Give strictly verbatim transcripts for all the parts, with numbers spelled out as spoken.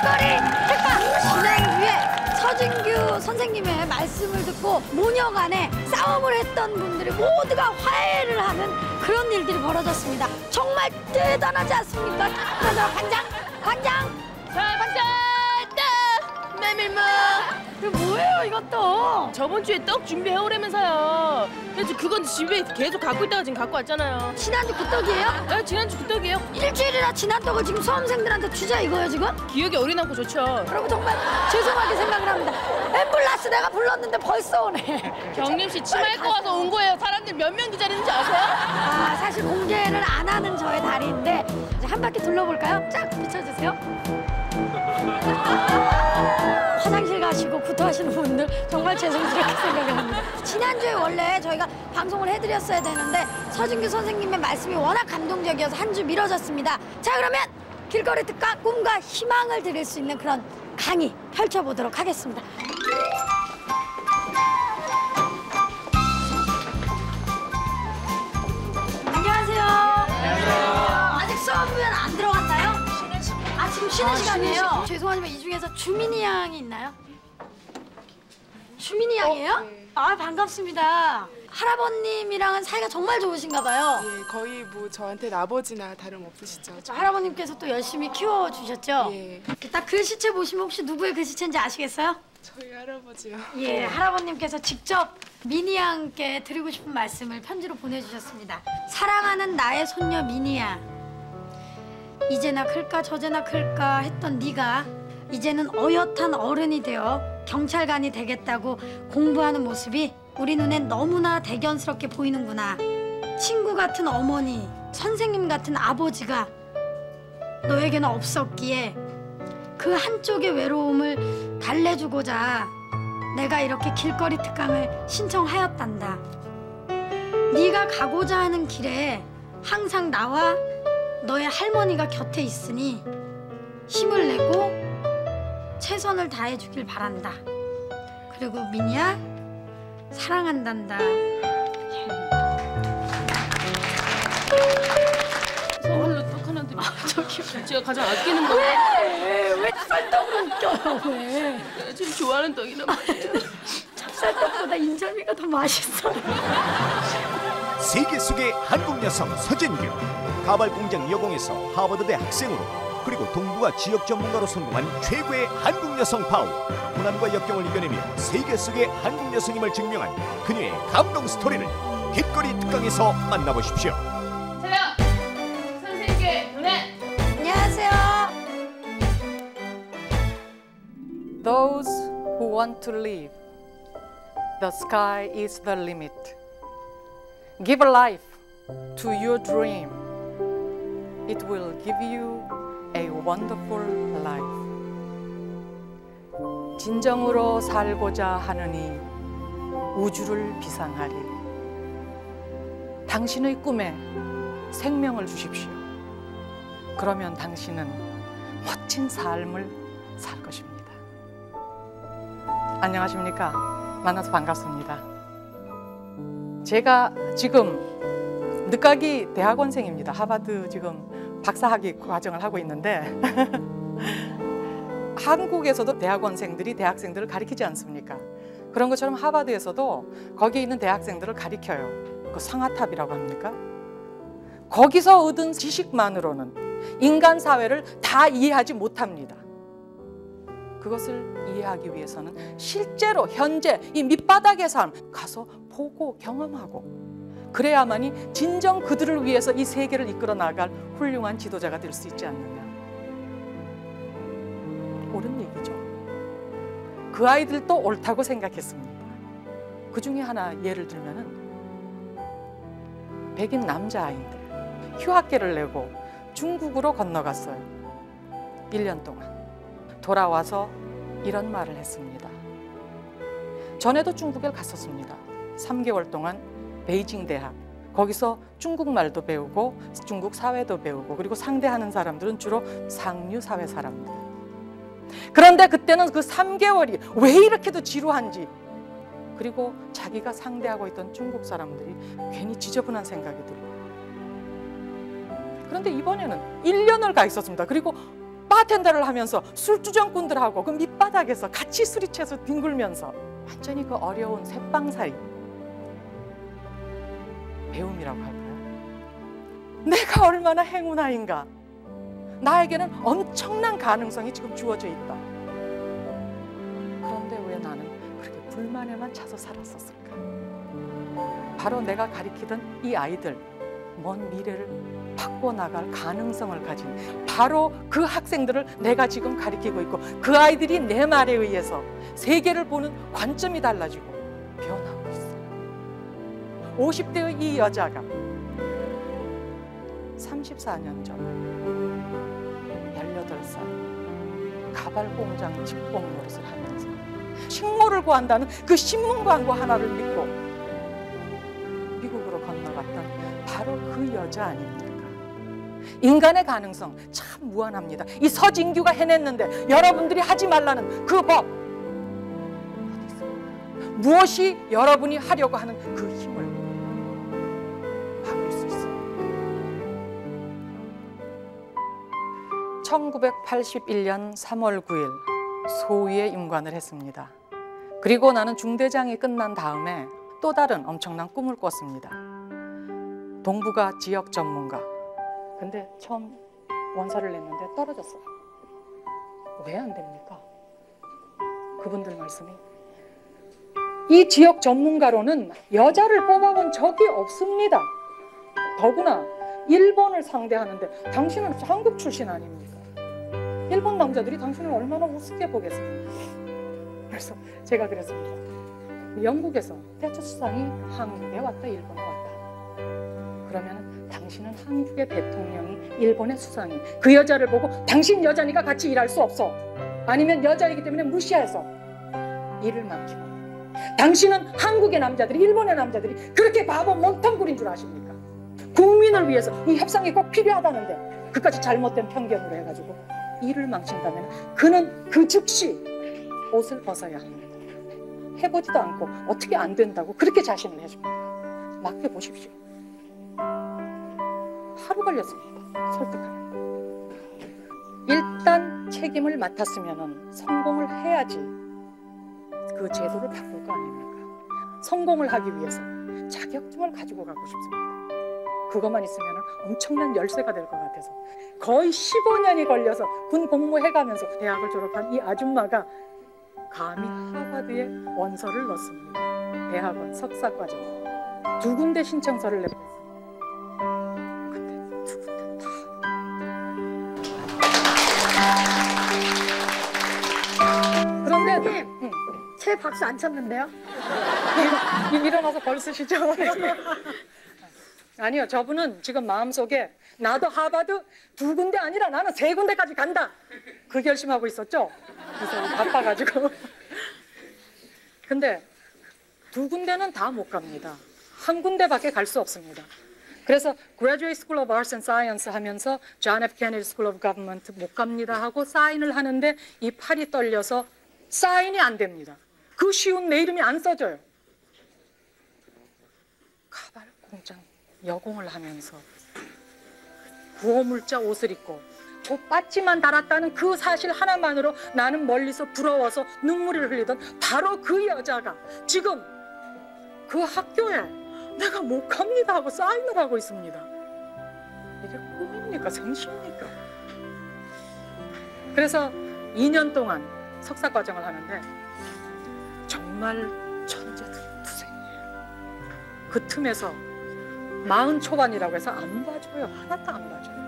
길거리 특강! 지난주에 서진규 선생님의 말씀을 듣고 모녀간에 싸움을 했던 분들이 모두가 화해를 하는 그런 일들이 벌어졌습니다. 정말 대단하지 않습니까? 그래서 관장! 관장! 자, 관장! 떡! 메밀묵! 이거 뭐예요 이것도? 저번 주에 떡 준비해오라면서요. 그래서 그건 집에 계속 갖고 있다가 지금 갖고 왔잖아요. 지난주 그 떡이에요? 네, 지난주 그 떡이에요. 일주일이나 지난 떡을 지금 수험생들한테 주자 이거예요 지금? 기억이 어린않고 좋죠. 여러분 정말 죄송하게 생각을 합니다. 앰뷸런스 내가 불렀는데 벌써 오네. 경림 씨 치마 입고 와서 온 거예요. 사람들 몇 명 기다리는지 아세요? 아 사실 공개를 안 하는 저의 다리인데 이제 한 바퀴 둘러볼까요? 쫙 비춰주세요. 화장실 가시고 구토하시는 분들 정말 죄송스럽게 생각을 합니다. 지난주에 원래 저희가 방송을 해드렸어야 되는데 서진규 선생님의 말씀이 워낙 감동적이어서 한 주 미뤄졌습니다. 자 그러면 길거리 특강 꿈과 희망을 드릴 수 있는 그런 강의 펼쳐보도록 하겠습니다. 안녕하세요. 안녕하세요. 아직 수업은 안 들어갔나요? 쉬는 시간. 아 지금 쉬는 아, 시간이에요? 쉬는 시간. 죄송하지만 이 중에서 주민이 양이 있나요? 주민이 양이에요? 어, 네. 아 반갑습니다. 할아버님이랑은 사이가 정말 좋으신가 봐요. 예, 거의 뭐 저한테는 아버지나 다름없으시죠. 할아버님께서 또 열심히 키워주셨죠? 예. 딱 글씨체 보시면 혹시 누구의 글씨체인지 아시겠어요? 저희 할아버지요. 예, 할아버님께서 직접 미니 양께 드리고 싶은 말씀을 편지로 보내주셨습니다. 사랑하는 나의 손녀 미니야. 이제나 클까 저제나 클까 했던 네가 이제는 어엿한 어른이 되어 경찰관이 되겠다고 공부하는 모습이 우리 눈엔 너무나 대견스럽게 보이는구나. 친구 같은 어머니, 선생님 같은 아버지가 너에게는 없었기에 그 한쪽의 외로움을 달래주고자 내가 이렇게 길거리 특강을 신청하였단다. 네가 가고자 하는 길에 항상 나와 너의 할머니가 곁에 있으니 힘을 내고 최선을 다해주길 바란다. 그리고 미니야 사랑한단다. 선물로 떡 하나 드릴게요. 아, 저기요. 제가 가장 아끼는 거. 왜? 왜 찹쌀떡으로 웃겨요? 왜? 내가 제일 좋아하는 떡이란 말이에요. 찹쌀떡보다 인절미가 더 맛있어요. 세계 속의 한국 여성 서진규. 가발 공장 여공에서 하버드대 학생으로 그리고 동부가 지역 전문가로 성공한 최고의 한국 여성 파워. 고난과 역경을 이겨내며 세계 속의 한국 여성임을 증명한 그녀의 감동 스토리를 길거리 특강에서 만나보십시오. 세요. 선생님께 눈에. 안녕하세요. Those who want to live, the sky is the limit. Give a life to your dream. It will give you a wonderful life. 진정으로 살고자 하느니 우주를 비상하리. 당신의 꿈에 생명을 주십시오. 그러면 당신은 멋진 삶을 살 것입니다. 안녕하십니까? 만나서 반갑습니다. 제가 지금 늦가기 대학원생입니다. 하버드 지금 박사학위 과정을 하고 있는데 한국에서도 대학원생들이 대학생들을 가리키지 않습니까? 그런 것처럼 하버드에서도 거기에 있는 대학생들을 가리켜요. 그 상아탑이라고 합니까? 거기서 얻은 지식만으로는 인간 사회를 다 이해하지 못합니다. 그것을 이해하기 위해서는 실제로 현재 이 밑바닥의 삶 가서 보고 경험하고 그래야만이 진정 그들을 위해서 이 세계를 이끌어 나갈 훌륭한 지도자가 될 수 있지 않느냐. 옳은 얘기죠. 그 아이들도 옳다고 생각했습니다. 그 중에 하나 예를 들면은 백인 남자아이인데 휴학계를 내고 중국으로 건너갔어요. 일 년 동안. 돌아와서 이런 말을 했습니다. 전에도 중국에 갔었습니다. 삼 개월 동안 베이징 대학, 거기서 중국말도 배우고 중국 사회도 배우고 그리고 상대하는 사람들은 주로 상류 사회 사람들. 그런데 그때는 그 삼 개월이 왜 이렇게도 지루한지 그리고 자기가 상대하고 있던 중국 사람들이 괜히 지저분한 생각이 들고 그런데 이번에는 일 년을 가 있었습니다. 그리고 바텐더를 하면서 술주정꾼들하고 그 밑바닥에서 같이 술이 채서 뒹굴면서 완전히 그 어려운 새빵살이 배움이라고 할까요? 내가 얼마나 행운아인가. 나에게는 엄청난 가능성이 지금 주어져 있다. 그런데 왜 나는 그렇게 불만에만 차서 살았었을까? 바로 내가 가리키던 이 아이들, 먼 미래를 바꿔나갈 가능성을 가진 바로 그 학생들을 내가 지금 가리키고 있고, 그 아이들이 내 말에 의해서 세계를 보는 관점이 달라지고 변하고 있어. 오십 대의 이 여자가 삼십사 년 전 열여덟 살 가발 공장 직봉 노릇을 하면서 식모를 구한다는 그 신문 광고 하나를 믿고 미국으로 건너갔던 바로 그 여자 아닙니까? 인간의 가능성 참 무한합니다. 이 서진규가 해냈는데 여러분들이 하지 말라는 그 법 어디 있습니까? 무엇이 여러분이 하려고 하는 그 힘을 바꿀 수 있습니다. 천구백팔십일 년 삼월 구일 소위에 임관을 했습니다. 그리고 나는 중대장이 끝난 다음에 또 다른 엄청난 꿈을 꿨습니다. 동북아 지역 전문가. 근데 처음 원서를 냈는데 떨어졌어요. 왜 안 됩니까? 그분들 말씀이 이 지역 전문가로는 여자를 뽑아본 적이 없습니다. 더구나 일본을 상대하는데 당신은 한국 출신 아닙니까? 일본 남자들이 당신을 얼마나 우습게 보겠습니까? 그래서 제가 그랬습니다. 영국에서 태초 수상이 한국에 왔다, 일본에 왔다. 그러면 당신은 한국의 대통령이 일본의 수상이 그 여자를 보고 당신 여자니까 같이 일할 수 없어. 아니면 여자이기 때문에 무시해서 일을 맡기고. 당신은 한국의 남자들이, 일본의 남자들이 그렇게 바보 멍텅구리인 줄 아십니까? 국민을 위해서 이 협상이 꼭 필요하다는데 그까지 잘못된 편견으로 해가지고 일을 망친다면 그는 그 즉시 옷을 벗어야 합니다. 해보지도 않고 어떻게 안 된다고 그렇게 자신을 해줍니다. 맡겨보십시오. 하루 걸렸습니다. 설득하는. 일단 책임을 맡았으면 성공을 해야지 그 제도를 바꿀 거 아닙니까? 성공을 하기 위해서 자격증을 가지고 가고 싶습니다. 그것만 있으면 엄청난 열쇠가 될 것 같아서 거의 십오 년이 걸려서 군 복무해가면서 대학을 졸업한 이 아줌마가 감히 하버드에 원서를 넣습니다. 대학원 석사과정 두 군데 신청서를 내고 근데 두 군데 다 그런데 응. 제 박수 안 쳤는데요? 일, 일어나서 벌쓰시죠? 아니요, 저분은 지금 마음속에 나도 하버드 두 군데 아니라 나는 세 군데까지 간다 그 결심하고 있었죠? 그래서 바빠가지고 근데 두 군데는 다 못 갑니다. 한 군데밖에 갈 수 없습니다. 그래서 Graduate School of Arts and Science 하면서 John F. Kennedy School of Government 못 갑니다 하고 사인을 하는데 이 팔이 떨려서 사인이 안 됩니다. 그 쉬운 내 이름이 안 써져요. 가발 공장 여공을 하면서 구호물자 옷을 입고 옷받침만 달았다는 그 사실 하나만으로 나는 멀리서 부러워서 눈물을 흘리던 바로 그 여자가 지금 그 학교에 내가 못 갑니다 하고 사인을 하고 있습니다. 이게 꿈입니까? 생시입니까? 그래서 이 년 동안 석사과정을 하는데 정말 천재투생이에요. 그 틈에서 마흔 초반이라고 해서 안 봐줘요. 하나도 안 봐줘요.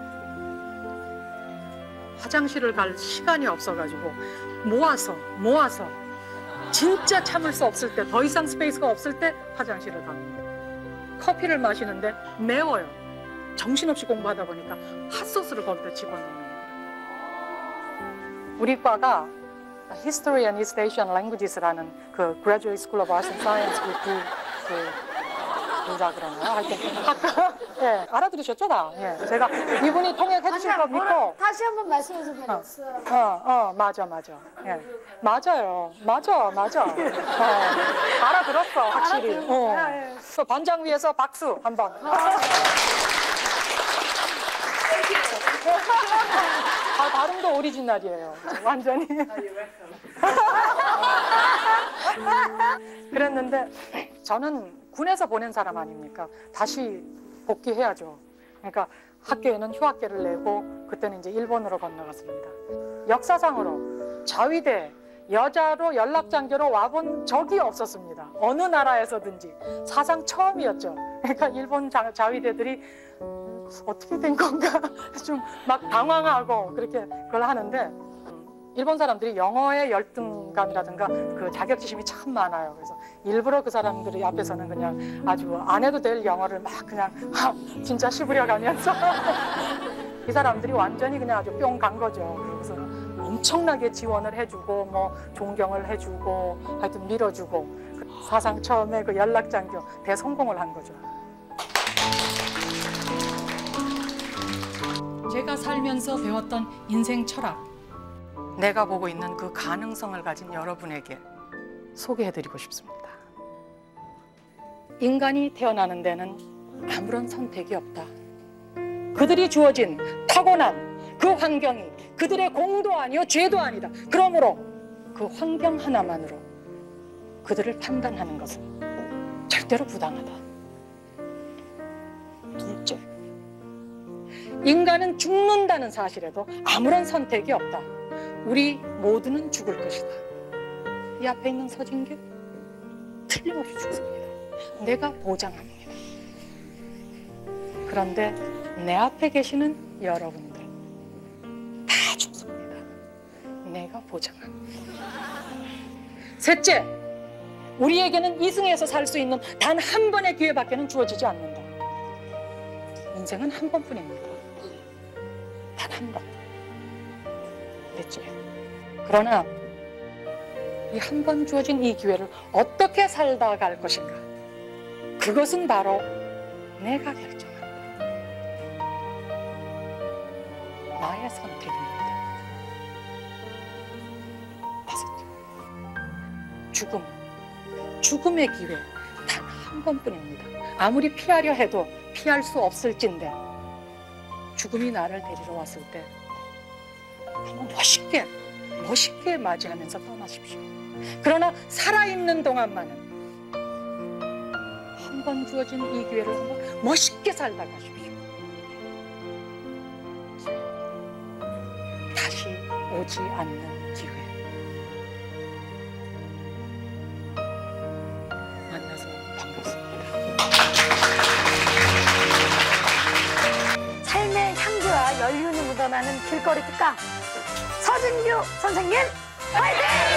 화장실을 갈 시간이 없어가지고 모아서 모아서 진짜 참을 수 없을 때, 더 이상 스페이스가 없을 때 화장실을 갑니다. 커피를 마시는데 매워요. 정신없이 공부하다 보니까 핫소스를 거기다 집어넣는 거예요. 우리 과가 History and East Asian Languages라는 그 Graduate School of Arts and Science 그, 그, 그 누가 그러나요? 하여튼 아까 예, 알아들으셨죠? 다? 예, 제가 이분이 통역해 주실 거 믿고 다시 한번 말씀해 주세요. 어, 어, 어, 맞아, 맞아. 예, 맞아요. 맞아, 맞아. 어, 알아들었어, 확실히. 어. 그 반장 위에서 박수 한번. 아, 발음도 오리지널이에요. 완전히. 그랬는데 저는 군에서 보낸 사람 아닙니까? 다시 복귀해야죠. 그러니까 학교에는 휴학계를 내고 그때는 이제 일본으로 건너갔습니다. 역사상으로 자위대 여자로 연락장교로 와본 적이 없었습니다. 어느 나라에서든지 사상 처음이었죠. 그러니까 일본 자, 자위대들이 어떻게 된 건가 좀 막 당황하고 그렇게 그걸 하는데 일본 사람들이 영어의 열등감이라든가 그 자격지심이 참 많아요. 그래서 일부러 그 사람들이 앞에서는 그냥 아주 안 해도 될 영어를 막 그냥 진짜 씹으려 가면서 이 사람들이 완전히 그냥 아주 뿅 간 거죠. 그래서 엄청나게 지원을 해주고 뭐 존경을 해주고 하여튼 밀어주고 그 사상 처음에 그 연락장교 대성공을 한 거죠. 제가 살면서 배웠던 인생 철학, 내가 보고 있는 그 가능성을 가진 여러분에게 소개해드리고 싶습니다. 인간이 태어나는 데는 아무런 선택이 없다. 그들이 주어진 타고난 그 환경이 그들의 공도 아니요 죄도 아니다. 그러므로 그 환경 하나만으로 그들을 판단하는 것은 절대로 부당하다. 둘째, 인간은 죽는다는 사실에도 아무런 선택이 없다. 우리 모두는 죽을 것이다. 이 앞에 있는 서진규 틀림없이 죽습니다. 내가 보장합니다. 그런데 내 앞에 계시는 여러분들 다 죽습니다. 내가 보장합니다. 셋째, 우리에게는 이승에서 살 수 있는 단 한 번의 기회밖에는 주어지지 않는다. 인생은 한 번뿐입니다. 단 한 번. 넷째, 그러나 이 한 번 주어진 이 기회를 어떻게 살다 갈 것인가, 그것은 바로 내가 결정한다. 나의 선택입니다. 다섯째, 죽음, 죽음의 기회 단 한 번뿐입니다. 아무리 피하려 해도 피할 수 없을진데 죽음이 나를 데리러 왔을 때 한번 멋있게 멋있게 맞이하면서 떠나십시오. 그러나 살아있는 동안만은 한 번 주어진 이 기회를 한번 멋있게 살다 가십시오. 다시 오지 않는 기회. 만나서 반갑습니다. 삶의 향기와 연륜이 묻어나는 길거리 특강 서진규 선생님 화이팅!